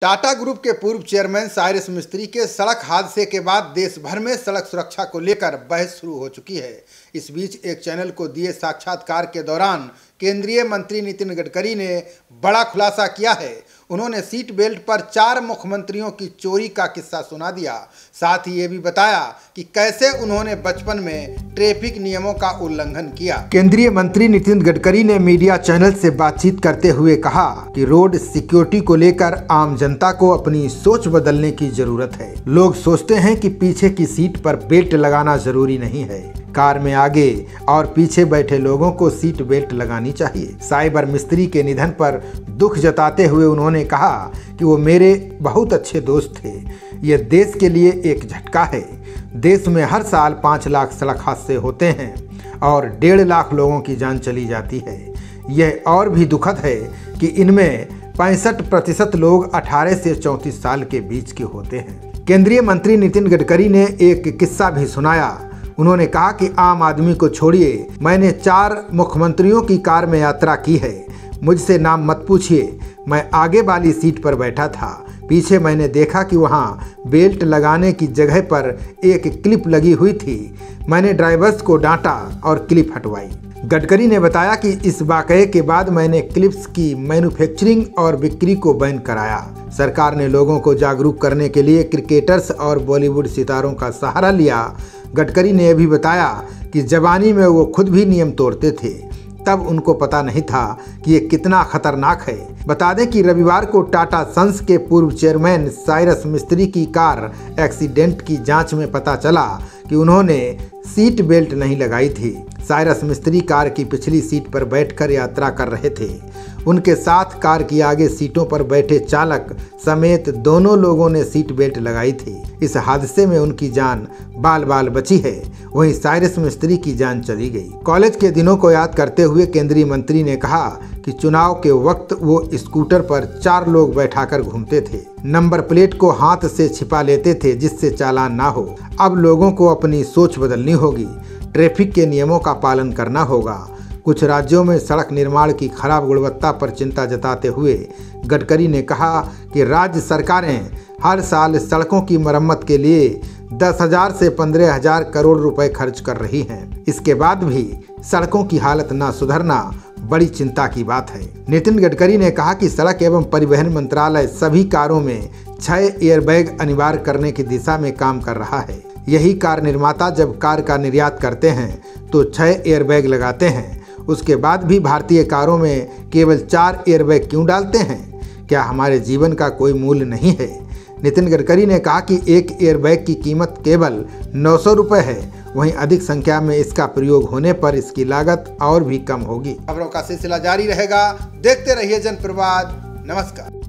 Tata group के पूर्व chairman Cyrus मिस्त्री के सड़क हादसे के बाद देश भर में सड़क सुरक्षा को लेकर बहस शुरू हो चुकी है। इस बीच एक चैनल को दिए साक्षात्कार के दौरान केंद्रीय मंत्री नितिन गडकरी ने बड़ा खुलासा किया है। उन्होंने सीट बेल्ट पर 4 मुख्यमंत्रियों की चोरी का किस्सा सुना दिया। साथ ही ये भी बताया कि कैसे उन्होंने बचपन में ट्रैफिक नियमों का उल्लंघन किया। केंद्रीय मंत्री नितिन गडकरी ने मीडिया चैनल से बातचीत करते हुए कहा कि रोड सिक्योरिटी को लेकर आम जनता को अपनी सोच बदलने की जरूरत है। लोग सोचते हैं कि पीछे की सीट पर बेल्ट लगाना जरूरी नहीं है। कार में आगे और पीछे बैठे लोगों को सीट बेल्ट लगानी चाहिए। साइबर मिस्त्री के निधन पर दुख जताते हुए उन्होंने कहा कि वो मेरे बहुत अच्छे दोस्त थे। यह देश के लिए एक झटका है। देश में हर साल 5 लाख सड़क हादसे होते हैं और 1.5 लाख लोगों की जान चली जाती है। यह और भी दुखद है कि इनमें 65% लोग 18 से 34 साल के बीच के होते हैं। केंद्रीय मंत्री नितिन गडकरी ने एक किस्सा भी सुनाया। उन्होंने कहा कि आम आदमी को छोड़िए, मैंने 4 मुख्यमंत्रियों की कार में यात्रा की है। मुझसे नाम मत पूछिए। मैं आगे वाली सीट पर बैठा था। पीछे मैंने देखा कि वहाँ बेल्ट लगाने की जगह पर एक क्लिप लगी हुई थी। मैंने ड्राइवर्स को डांटा और क्लिप हटवाई। गडकरी ने बताया कि इस वाकये के बाद मैंने क्लिप्स की मैन्युफैक्चरिंग और बिक्री को बैन कराया। सरकार ने लोगों को जागरूक करने के लिए क्रिकेटर्स और बॉलीवुड सितारों का सहारा लिया। गडकरी ने यह भी बताया कि जवानी में वो खुद भी नियम तोड़ते थे, तब उनको पता नहीं था कि ये कितना खतरनाक है। बता दें कि रविवार को टाटा सन्स के पूर्व चेयरमैन साइरस मिस्त्री की कार एक्सीडेंट की जांच में पता चला कि उन्होंने सीट बेल्ट नहीं लगाई थी। साइरस मिस्त्री कार की पिछली सीट पर बैठकर यात्रा कर रहे थे। उनके साथ कार की आगे सीटों पर बैठे चालक समेत दोनों लोगों ने सीट बेल्ट लगाई थी। इस हादसे में उनकी जान बाल बाल बची है। वहीं साइरस मिस्त्री की जान चली गई। कॉलेज के दिनों को याद करते हुए केंद्रीय मंत्री ने कहा कि चुनाव के वक्त वो स्कूटर पर 4 लोग बैठाकर घूमते थे। नंबर प्लेट को हाथ से छिपा लेते थे जिससे चालान ना हो। अब लोगों को अपनी सोच बदलनी होगी। ट्रैफिक के नियमों का पालन करना होगा। कुछ राज्यों में सड़क निर्माण की खराब गुणवत्ता पर चिंता जताते हुए गडकरी ने कहा कि राज्य सरकारें हर साल सड़कों की मरम्मत के लिए 10,000 से 15,000 करोड़ रुपए खर्च कर रही हैं। इसके बाद भी सड़कों की हालत न सुधरना बड़ी चिंता की बात है। नितिन गडकरी ने कहा कि सड़क एवं परिवहन मंत्रालय सभी कारों में 6 एयरबैग अनिवार्य करने की दिशा में काम कर रहा है। यही कार निर्माता जब कार का निर्यात करते हैं तो 6 एयरबैग लगाते हैं। उसके बाद भी भारतीय कारों में केवल 4 एयरबैग क्यों डालते हैं? क्या हमारे जीवन का कोई मूल्य नहीं है? नितिन गडकरी ने कहा कि एक एयरबैग की कीमत केवल 900 रुपये है। वहीं अधिक संख्या में इसका प्रयोग होने पर इसकी लागत और भी कम होगी। खबरों का सिलसिला जारी रहेगा। देखते रहिए जनप्रवाद। नमस्कार।